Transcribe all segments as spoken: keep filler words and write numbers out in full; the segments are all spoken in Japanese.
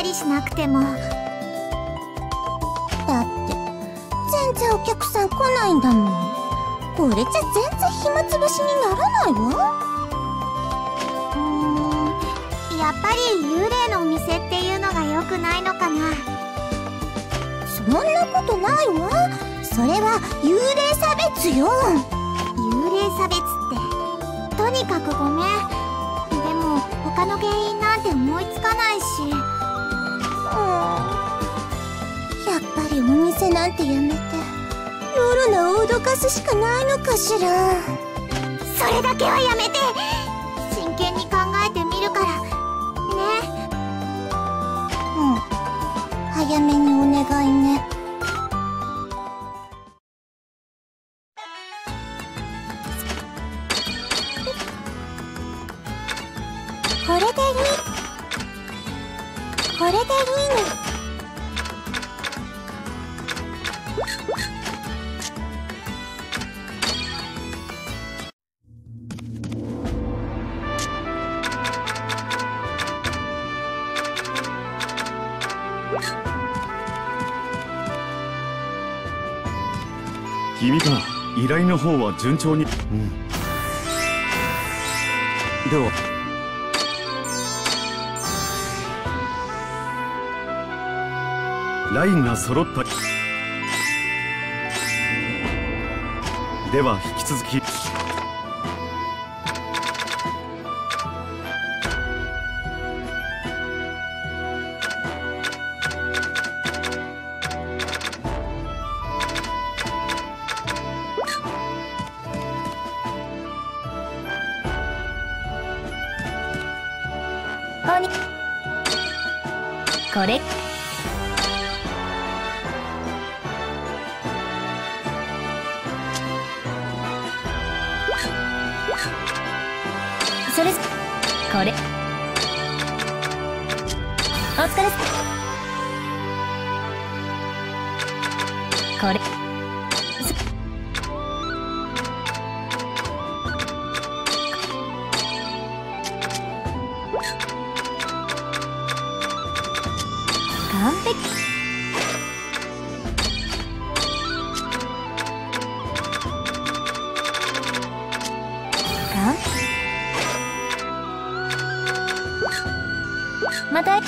理しなくても。だって全然お客さん来ないんだもん。これじゃ全然暇つぶしにならないわ。うーん、やっぱり幽霊のお店っていうのが良くないのかな。そんなことないわ。それは幽霊差別よ。幽霊差別って。とにかくごめん。でも他の原因なんて思いつかないし。うーん、やっぱりお店なんてやめて夜の脅かすしかないのかしら。それだけはやめて。真剣に考えてみるからね。うん、早めにお願いね。これでいい。これでいいの。 君か。依頼の方は順調に。うん。では。ラインが揃った。では引き続き。 これそれこれお疲れ。これ完璧。完また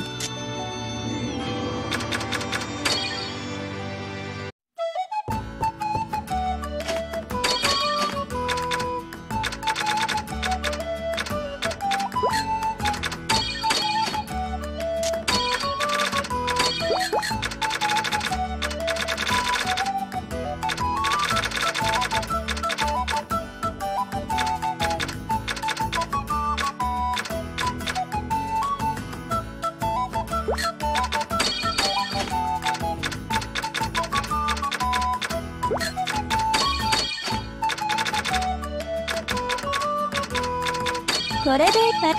これでいっぱい。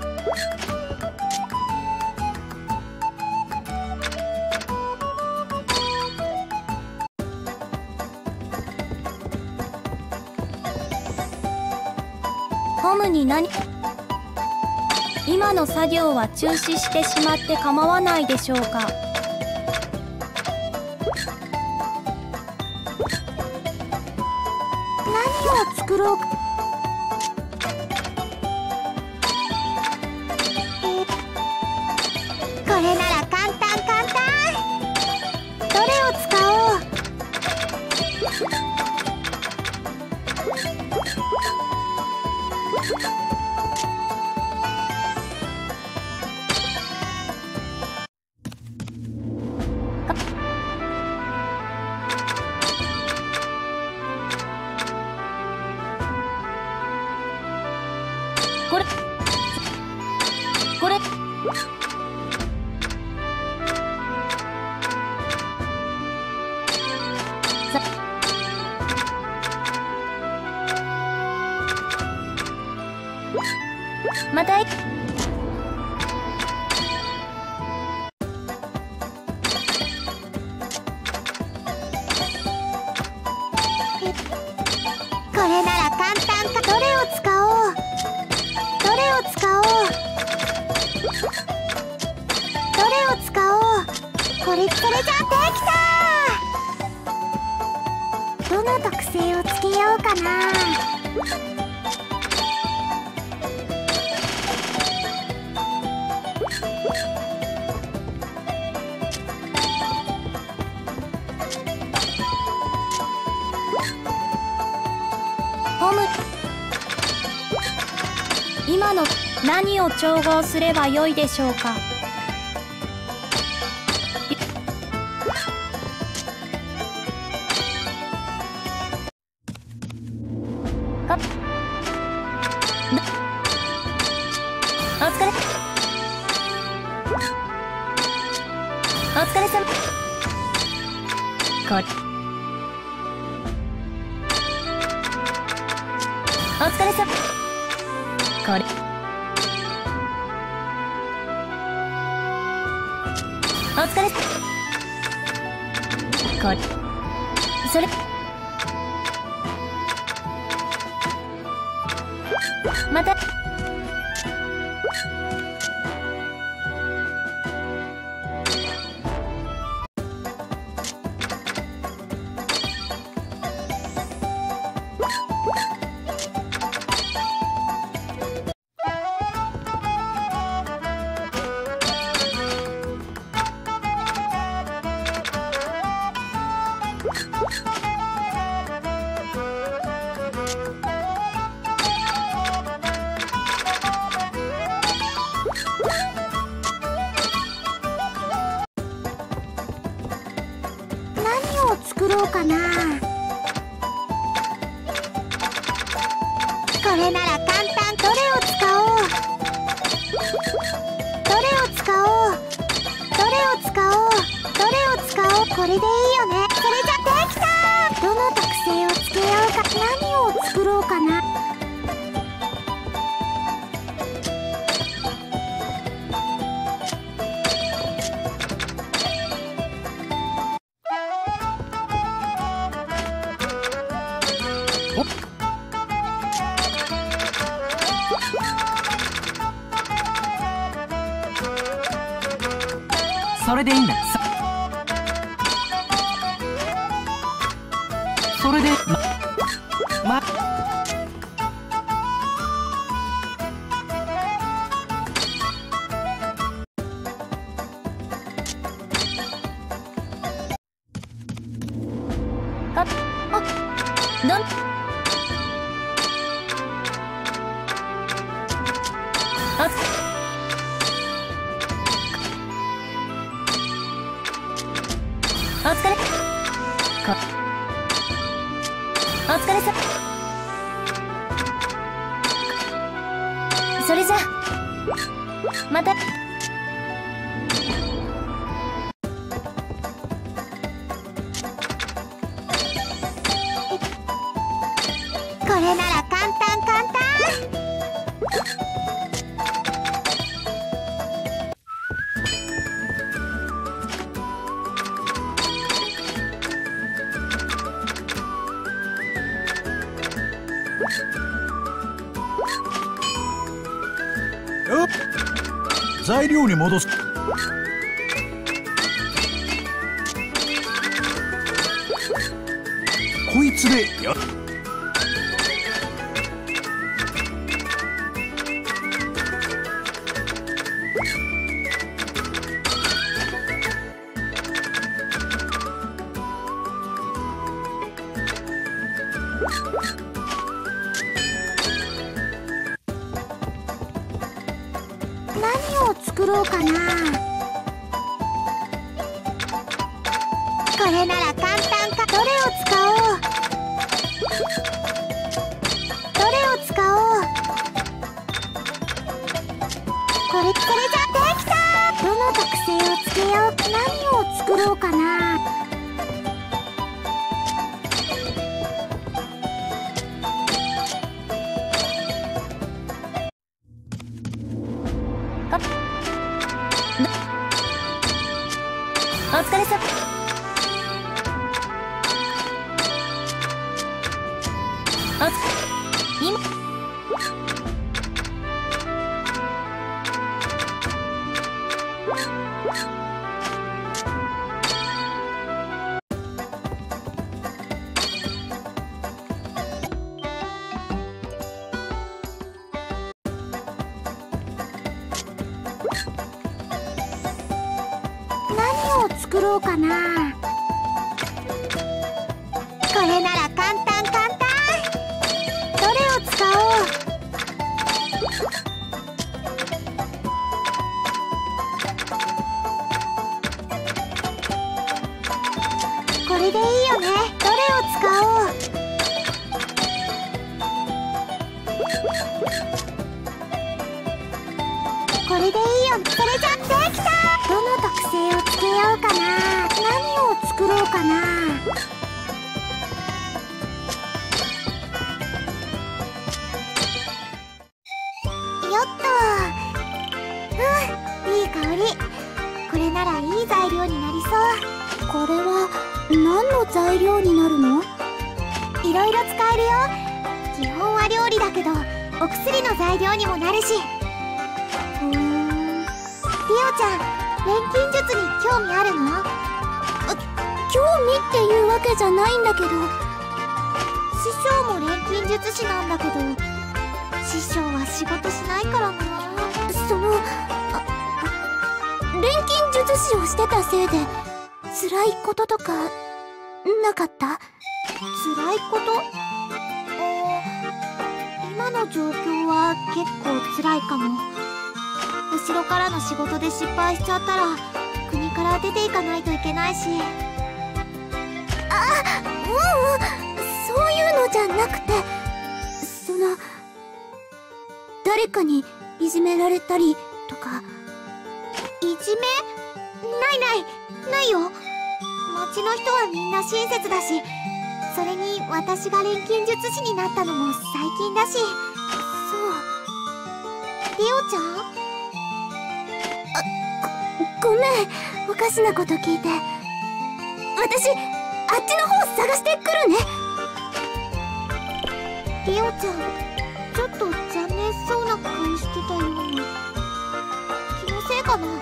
ホムに何？今の作業は中止してしまって構わないでしょうか？何を作ろうか。これなら簡単簡単。どれを使おう。これこれさまたいこれなら簡単か。どれを使おう。どれを使おう。どれそれじゃできた。どの特性をつけようかな。ホム、今の何を調合すればよいでしょうか。お疲れ。お疲れ様。これ。お疲れ様。これ。お疲れ。これ。それ。また。何を作ろうかな。これなら簡単。どれを使おう。どれを使おう。どれを使おう。どれを使おう。これでいいよね。それじゃできた。どの特性をつけようか。何を作ろうかな。 それでいいんだ。そそれでままああなんあお疲れ。こお疲れさ。それじゃまた。これなら簡単簡単。 よっ材料に戻す。こいつでやっ何を作ろうかな。これなら簡単か。どれを使おう。どれを使おう。これこれじゃできた。どの特性をつけよう。何を作ろうかな。お疲れさ。おつ今作ろうかな。これなら簡単簡単。どれを使おう。これでいいよね。どれを使おう。これでいいよ。それじゃできた。どの特性をつけようかな。何を作ろうかな。よっと。うん、いい香り。これならいい材料になりそう。これは何の材料になるの？いろいろ使えるよ。基本は料理だけどお薬の材料にもなるし。うーん、リオちゃん、錬金術に興味あるの？あ、興味っていうわけじゃないんだけど。師匠も錬金術師なんだけど、師匠は仕事しないからな。そのあ錬金術師をしてたせいで辛いこととかなかった？辛いこと？今の状況は結構辛いかも。後ろからの仕事で失敗しちゃったら国から出ていかないといけないし。あ、ううん、そういうのじゃなくて、その誰かにいじめられたりとか。いじめ？ないないないよ。町の人はみんな親切だし、それに私が錬金術師になったのも最近だし。そう。リオちゃん？あ、ご、ごめん、おかしなこと聞いて。私、あっちの方探してくるね。リオちゃん、ちょっと残念そうな顔してたような。気のせいかな。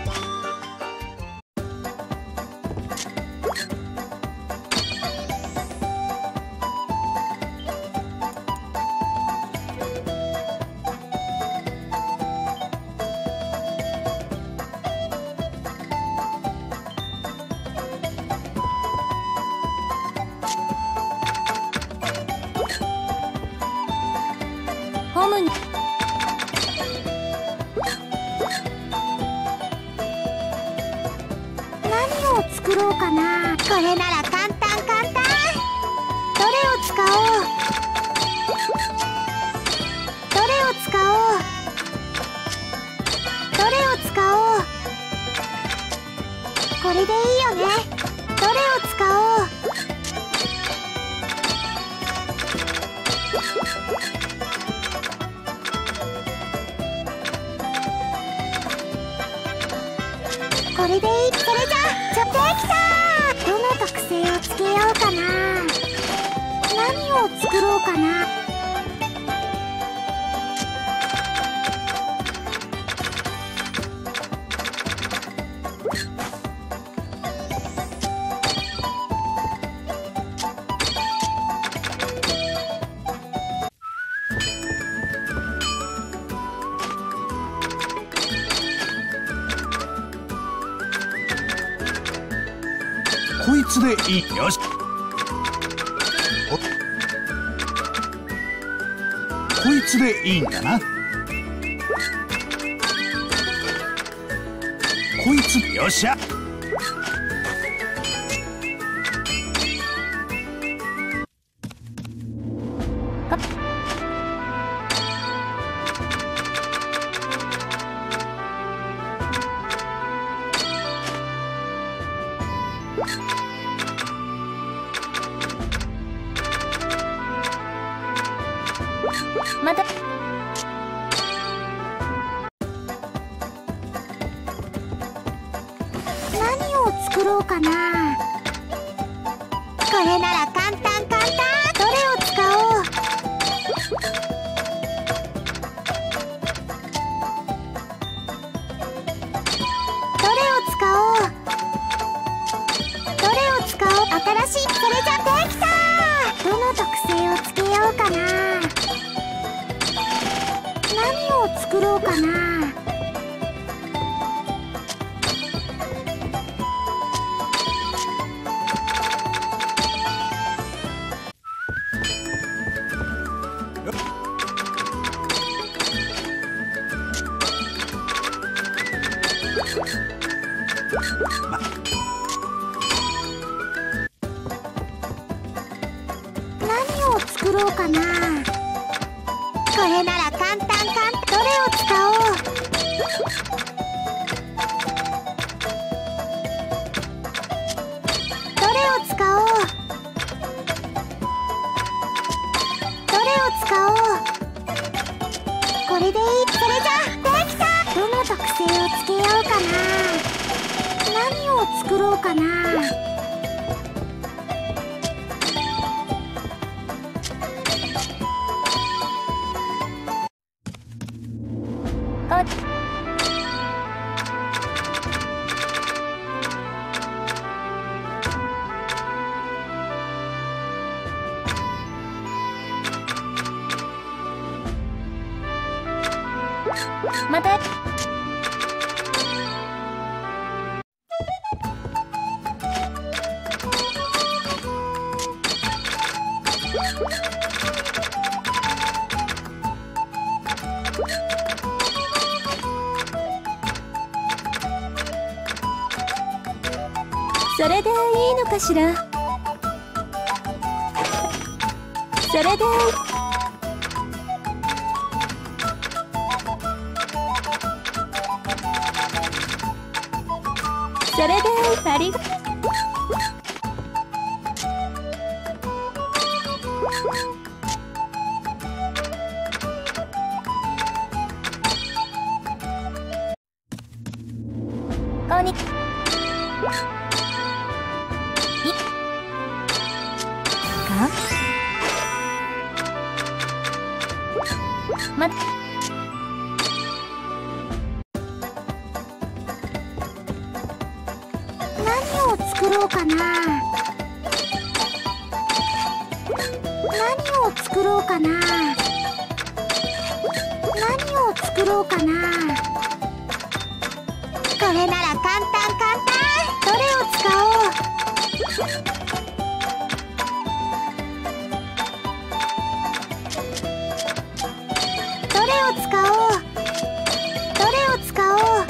ホムに何を作ろうかな。これなら簡単簡単。どれを使おう。どれを使おう。どれを使おう。これでいいよね。どれを使おう。これでいい。それじゃちょっとできた。どの特性をつけようかな。何を作ろうかな。 こいつでいい。よし。こいつでいいんだな。こいつ、よっしゃ。 また何を作ろうかな。これなら簡単簡単。どれを使おう。どれを使おう。どれを使おう。新しい。それじゃできた。どの特性をつけようかな。何を作ろうかな。 ま何を作ろうかな。これなら簡単簡単。どれを使おう。どれを使おう。どれを使おう。これでいい。それじゃできた。どの特性をつけようかな。何を作ろうかな。またそれでいいのかしら。それでいい。それでありがとう。こんにちは。ま何を作ろうかな。何を作ろうかな。何を作ろうかな。これなら簡単簡単。どれを使おう。どれを使おう。どれを使おう。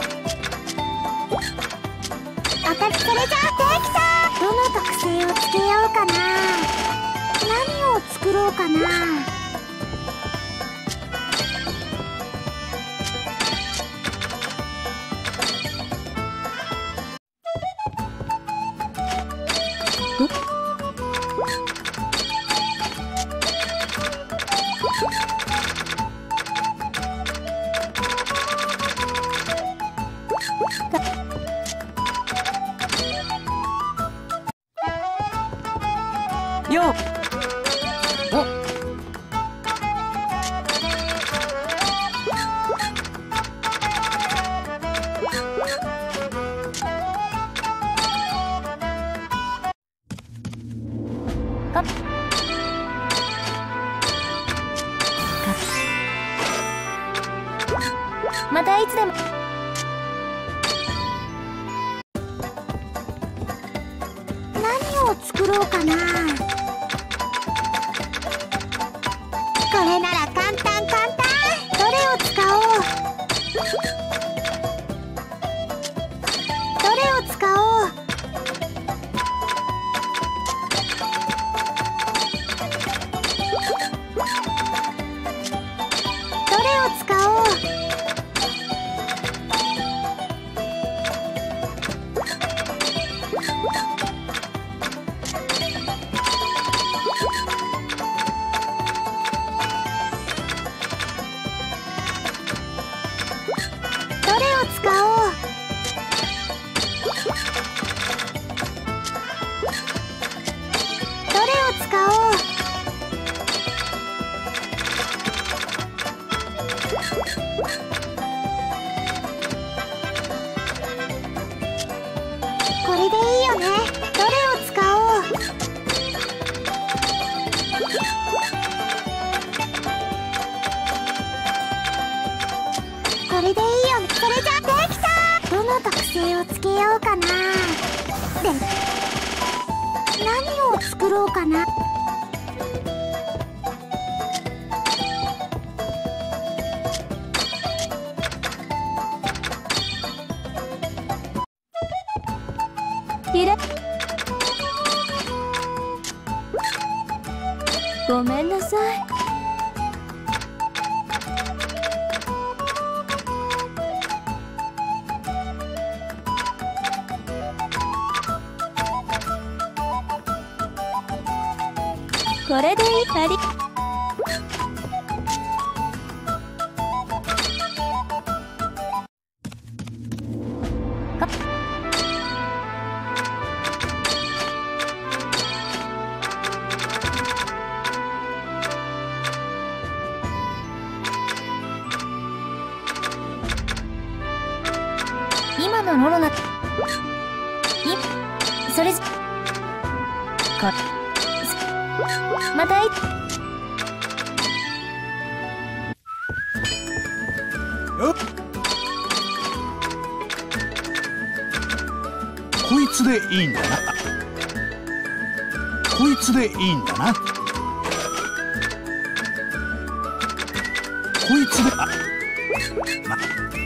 あたり。それじゃできた。どの特性をつけようかな。何を作ろうかな。 よう。おかまたいつでも。何を作ろうかな。これなら簡単簡単。どれを使おう。どれを使おう。どれを使おう。どれを使おう。どれを使おう。これでいいよね。どれを使おう。これでいいよね。それじゃできた。どの特性をつけようかな。で何を作ろうかな。 ゆらごめんなさい。これでいい。あり今のロロナ、いそれじこまたいよっ、こいつでいいんだな。こいつでいいんだな。こいつで、あ、ま、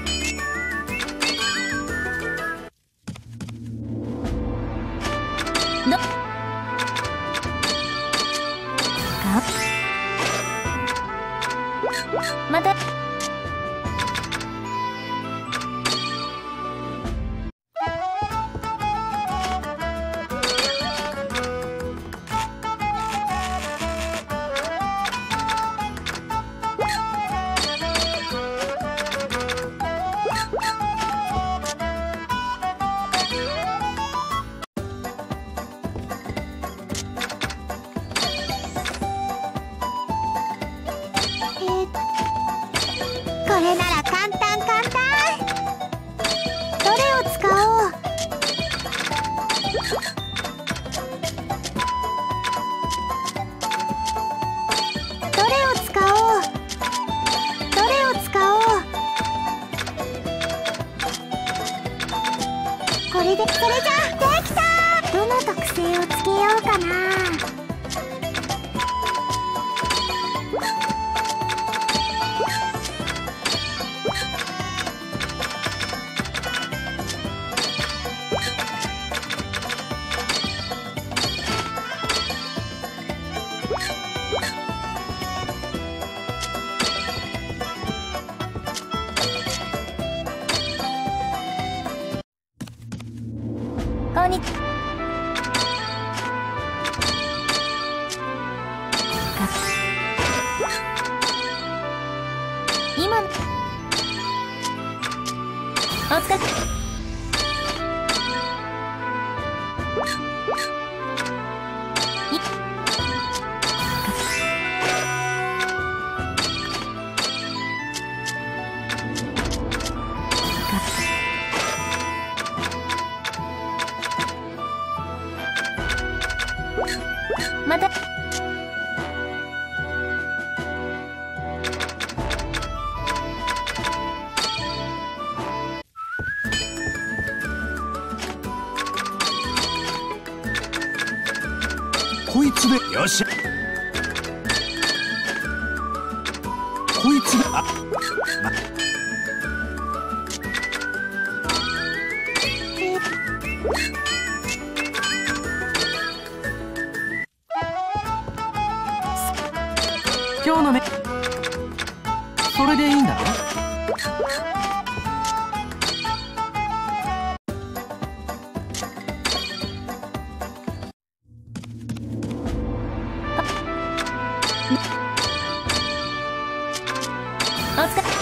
どまたこれなら簡単簡単。どれを使おう。どれを使おう。どれを使おう。これで、それじゃできた。どの特性をつけようかな。 こんに今のお疲れまたこいつで、よっしゃ。こいつで、あ、ま、今日のね、それでいいんだろ。 お疲れ